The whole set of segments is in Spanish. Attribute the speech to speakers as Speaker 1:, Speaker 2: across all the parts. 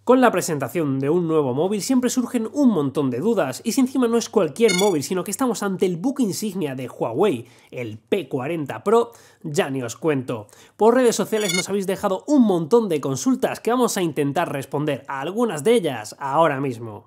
Speaker 1: Con la presentación de un nuevo móvil siempre surgen un montón de dudas, y si encima no es cualquier móvil, sino que estamos ante el buque insignia de Huawei, el P40 Pro, ya ni os cuento. Por redes sociales nos habéis dejado un montón de consultas que vamos a intentar responder a algunas de ellas ahora mismo.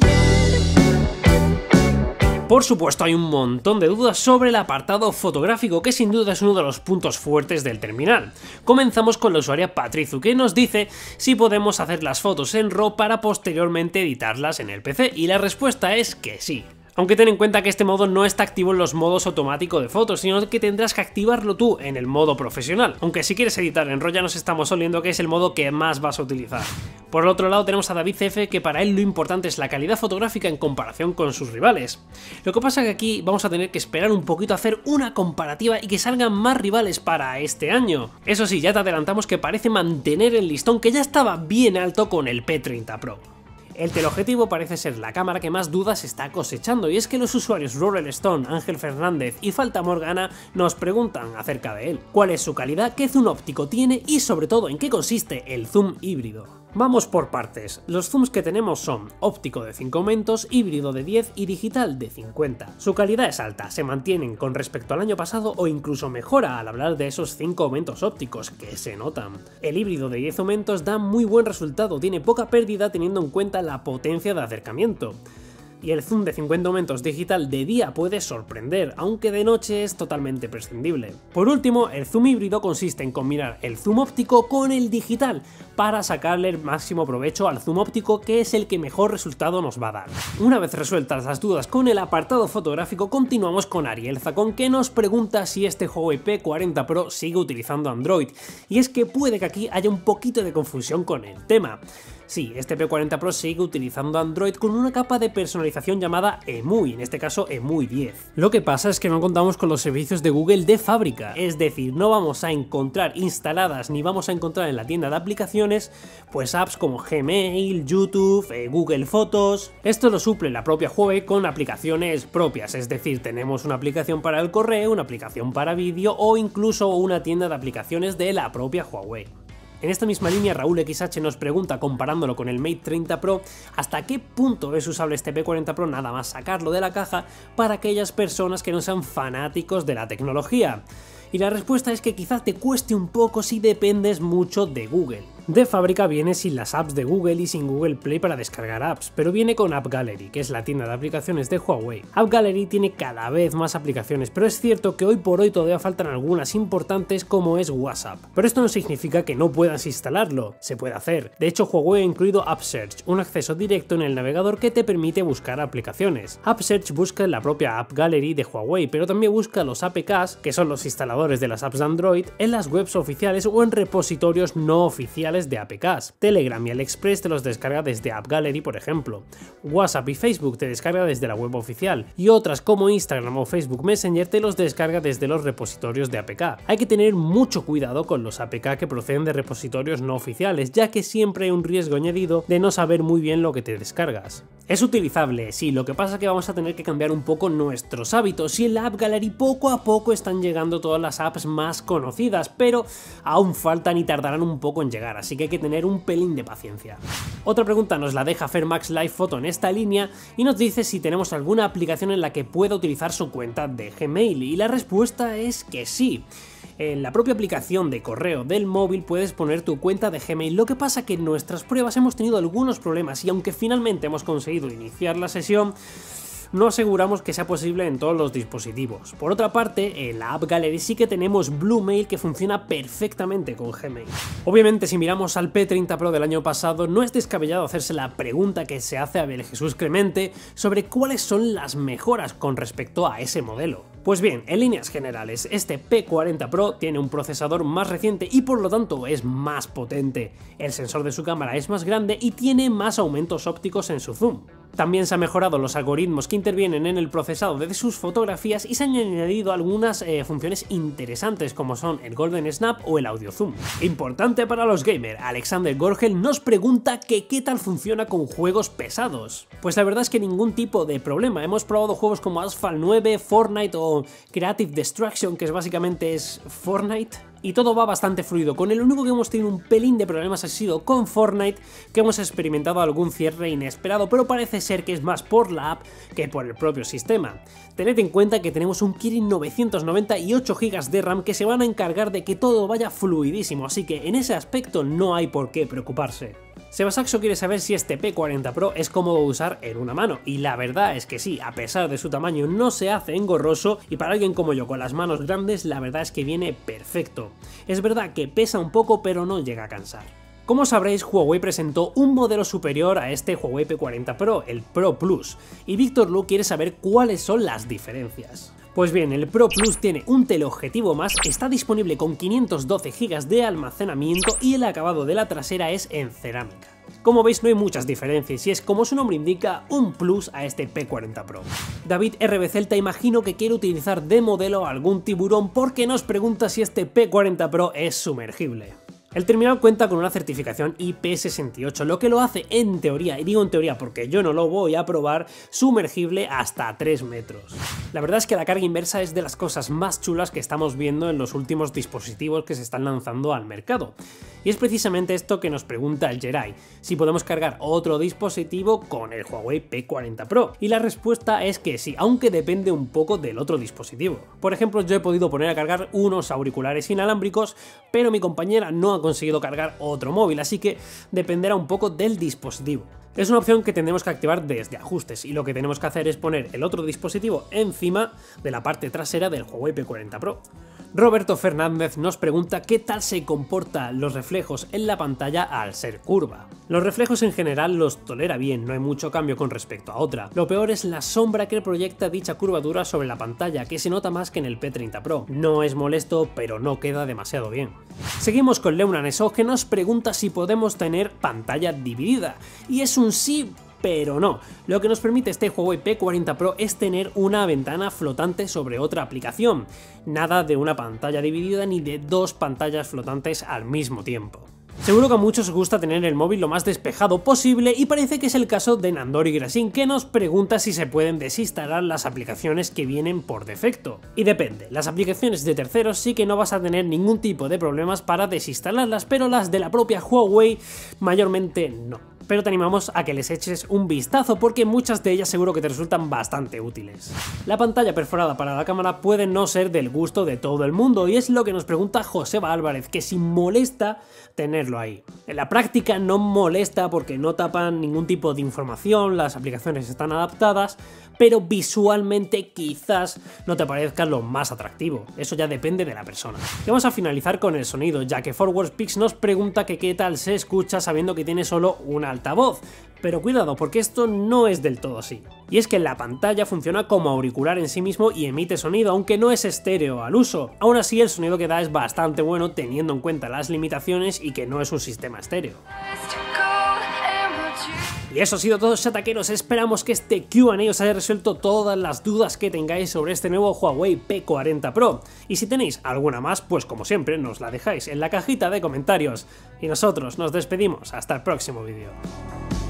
Speaker 1: Por supuesto, hay un montón de dudas sobre el apartado fotográfico, que sin duda es uno de los puntos fuertes del terminal. Comenzamos con la usuaria Patrizu, que nos dice si podemos hacer las fotos en RAW para posteriormente editarlas en el PC, y la respuesta es que sí. Aunque ten en cuenta que este modo no está activo en los modos automáticos de fotos, sino que tendrás que activarlo tú en el modo profesional, aunque si quieres editar en RAW ya nos estamos oliendo que es el modo que más vas a utilizar. Por el otro lado tenemos a David CF, que para él lo importante es la calidad fotográfica en comparación con sus rivales. Lo que pasa es que aquí vamos a tener que esperar un poquito a hacer una comparativa y que salgan más rivales para este año. Eso sí, ya te adelantamos que parece mantener el listón que ya estaba bien alto con el P30 Pro. El teleobjetivo parece ser la cámara que más dudas está cosechando, y es que los usuarios Rorel Stone, Ángel Fernández y Falta Morgana nos preguntan acerca de él. ¿Cuál es su calidad? ¿Qué zoom óptico tiene? Y sobre todo, ¿en qué consiste el zoom híbrido? Vamos por partes. Los zooms que tenemos son óptico de 5 aumentos, híbrido de 10 y digital de 50. Su calidad es alta, se mantienen con respecto al año pasado o incluso mejora al hablar de esos 5 aumentos ópticos que se notan. El híbrido de 10 aumentos da muy buen resultado, tiene poca pérdida teniendo en cuenta la potencia de acercamiento. Y el zoom de 50 aumentos digital de día puede sorprender, aunque de noche es totalmente prescindible. Por último, el zoom híbrido consiste en combinar el zoom óptico con el digital para sacarle el máximo provecho al zoom óptico, que es el que mejor resultado nos va a dar. Una vez resueltas las dudas con el apartado fotográfico, continuamos con Ariel Zacón, que nos pregunta si este Huawei P40 Pro sigue utilizando Android, y es que puede que aquí haya un poquito de confusión con el tema. Sí, este P40 Pro sigue utilizando Android con una capa de personalización llamada EMUI, en este caso EMUI 10. Lo que pasa es que no contamos con los servicios de Google de fábrica, es decir, no vamos a encontrar instaladas ni vamos a encontrar en la tienda de aplicaciones pues apps como Gmail, YouTube, Google Fotos. Esto lo suple la propia Huawei con aplicaciones propias, es decir, tenemos una aplicación para el correo, una aplicación para vídeo o incluso una tienda de aplicaciones de la propia Huawei. En esta misma línea, Raúl XH nos pregunta, comparándolo con el Mate 30 Pro, ¿hasta qué punto es usable este P40 Pro nada más sacarlo de la caja para aquellas personas que no sean fanáticos de la tecnología? Y la respuesta es que quizás te cueste un poco si dependes mucho de Google. De fábrica viene sin las apps de Google y sin Google Play para descargar apps, pero viene con App Gallery, que es la tienda de aplicaciones de Huawei. App Gallery tiene cada vez más aplicaciones, pero es cierto que hoy por hoy todavía faltan algunas importantes como es WhatsApp. Pero esto no significa que no puedas instalarlo, se puede hacer. De hecho, Huawei ha incluido App Search, un acceso directo en el navegador que te permite buscar aplicaciones. App Search busca en la propia App Gallery de Huawei, pero también busca los APKs, que son los instaladores de las apps de Android, en las webs oficiales o en repositorios no oficiales de APKs. Telegram y AliExpress te los descarga desde App Gallery, por ejemplo. WhatsApp y Facebook te descarga desde la web oficial, y otras como Instagram o Facebook Messenger te los descarga desde los repositorios de APK. Hay que tener mucho cuidado con los APK que proceden de repositorios no oficiales, ya que siempre hay un riesgo añadido de no saber muy bien lo que te descargas. Es utilizable, sí, lo que pasa es que vamos a tener que cambiar un poco nuestros hábitos, y en la App Gallery poco a poco están llegando todas las apps más conocidas, pero aún faltan y tardarán un poco en llegar, así que hay que tener un pelín de paciencia. Otra pregunta nos la deja Fermax Live Photo en esta línea y nos dice si tenemos alguna aplicación en la que pueda utilizar su cuenta de Gmail, y la respuesta es que sí. En la propia aplicación de correo del móvil puedes poner tu cuenta de Gmail, lo que pasa que en nuestras pruebas hemos tenido algunos problemas y aunque finalmente hemos conseguido iniciar la sesión, no aseguramos que sea posible en todos los dispositivos. Por otra parte, en la App Gallery sí que tenemos Bluemail, que funciona perfectamente con Gmail. Obviamente, si miramos al P30 Pro del año pasado, no es descabellado hacerse la pregunta que se hace a Abel Jesús Clemente sobre cuáles son las mejoras con respecto a ese modelo. Pues bien, en líneas generales, este P40 Pro tiene un procesador más reciente y por lo tanto es más potente. El sensor de su cámara es más grande y tiene más aumentos ópticos en su zoom. También se han mejorado los algoritmos que intervienen en el procesado de sus fotografías y se han añadido algunas funciones interesantes como son el Golden Snap o el Audio Zoom. Importante para los gamers, Alexander Gorgel nos pregunta que qué tal funciona con juegos pesados. Pues la verdad es que ningún tipo de problema, hemos probado juegos como Asphalt 9, Fortnite o Creative Destruction, que básicamente es Fortnite. y todo va bastante fluido. Con el único que hemos tenido un pelín de problemas ha sido con Fortnite, que hemos experimentado algún cierre inesperado, pero parece ser que es más por la app que por el propio sistema. Tened en cuenta que tenemos un Kirin 990 y 8 GB de RAM que se van a encargar de que todo vaya fluidísimo, así que en ese aspecto no hay por qué preocuparse. Sebasaxo quiere saber si este P40 Pro es cómodo usar en una mano, y la verdad es que sí, a pesar de su tamaño no se hace engorroso, y para alguien como yo con las manos grandes la verdad es que viene perfecto. Es verdad que pesa un poco pero no llega a cansar. Como sabréis, Huawei presentó un modelo superior a este Huawei P40 Pro, el Pro Plus, y Víctor Lu quiere saber cuáles son las diferencias. Pues bien, el Pro Plus tiene un teleobjetivo más, está disponible con 512 GB de almacenamiento y el acabado de la trasera es en cerámica. Como veis, no hay muchas diferencias y es, como su nombre indica, un plus a este P40 Pro. David RB Celta imagino que quiere utilizar de modelo algún tiburón porque nos pregunta si este P40 Pro es sumergible. El terminal cuenta con una certificación IP68, lo que lo hace en teoría, y digo en teoría porque yo no lo voy a probar, sumergible hasta 3 metros. La verdad es que la carga inversa es de las cosas más chulas que estamos viendo en los últimos dispositivos que se están lanzando al mercado. Y es precisamente esto que nos pregunta el Jerai, si podemos cargar otro dispositivo con el Huawei P40 Pro. Y la respuesta es que sí, aunque depende un poco del otro dispositivo. Por ejemplo, yo he podido poner a cargar unos auriculares inalámbricos, pero mi compañera no ha conseguido cargar otro móvil, así que dependerá un poco del dispositivo. Es una opción que tendremos que activar desde ajustes y lo que tenemos que hacer es poner el otro dispositivo encima de la parte trasera del Huawei P40 Pro. Roberto Fernández nos pregunta qué tal se comportan los reflejos en la pantalla al ser curva. Los reflejos en general los tolera bien, no hay mucho cambio con respecto a otra. Lo peor es la sombra que proyecta dicha curvatura sobre la pantalla, que se nota más que en el P30 Pro. No es molesto, pero no queda demasiado bien. Seguimos con Leunan Eso, que nos pregunta si podemos tener pantalla dividida, y es un sí, pero no. Lo que nos permite este Huawei P40 Pro es tener una ventana flotante sobre otra aplicación. Nada de una pantalla dividida ni de dos pantallas flotantes al mismo tiempo. Seguro que a muchos os gusta tener el móvil lo más despejado posible y parece que es el caso de Nandori Grasin, que nos pregunta si se pueden desinstalar las aplicaciones que vienen por defecto. Y depende, las aplicaciones de terceros sí que no vas a tener ningún tipo de problemas para desinstalarlas, pero las de la propia Huawei mayormente no. Pero te animamos a que les eches un vistazo porque muchas de ellas seguro que te resultan bastante útiles. La pantalla perforada para la cámara puede no ser del gusto de todo el mundo y es lo que nos pregunta Joseba Álvarez, que si molesta tenerlo ahí. En la práctica no molesta porque no tapan ningún tipo de información, las aplicaciones están adaptadas, pero visualmente quizás no te parezca lo más atractivo. Eso ya depende de la persona. Y vamos a finalizar con el sonido, ya que ForwardPix nos pregunta que qué tal se escucha sabiendo que tiene solo un altavoz. Pero cuidado, porque esto no es del todo así. Y es que la pantalla funciona como auricular en sí mismo y emite sonido, aunque no es estéreo al uso. Aún así, el sonido que da es bastante bueno teniendo en cuenta las limitaciones y que no es un sistema estéreo. Y eso ha sido todo, chataqueros. Esperamos que este Q&A os haya resuelto todas las dudas que tengáis sobre este nuevo Huawei P40 Pro. Y si tenéis alguna más, pues como siempre, nos la dejáis en la cajita de comentarios. Y nosotros nos despedimos. Hasta el próximo vídeo.